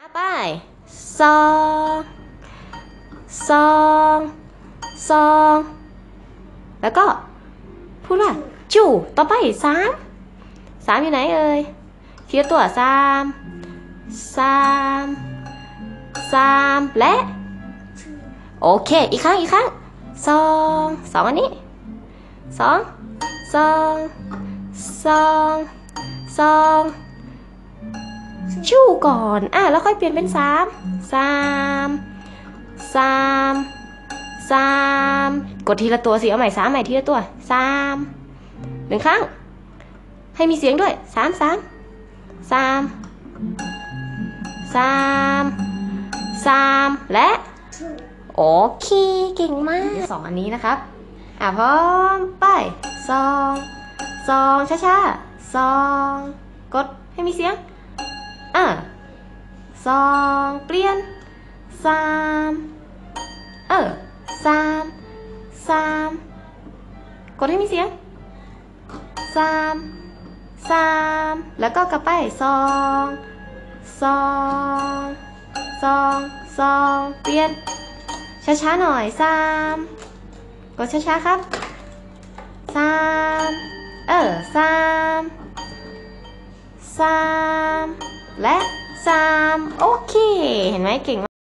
ไปสองสองสองแล้วก็พูดว่าจูต่อไปสามอยู่ไหนเอ่ยทีละตัวสามและโอเคอีกครั้งสองอันนี้สองจูก่อนแล้วค่อยเปลี่ยนเป็นสามกดทีละตัวสิเอาใหม่3ใหม่ทีละตัว1ครั้งให้มีเสียงด้วยสามและโอเคเก่งมาก2อันนี้นะครับพร้อมไปสองช้าสองกดให้มีเสียงสองเปลี่ยนสามกดให้มีเสียงสามแล้วก็กลับไปสองเปลี่ยนช้าๆหน่อยกดช้าๆครับสามและโอเคเห็นไหมเก่ง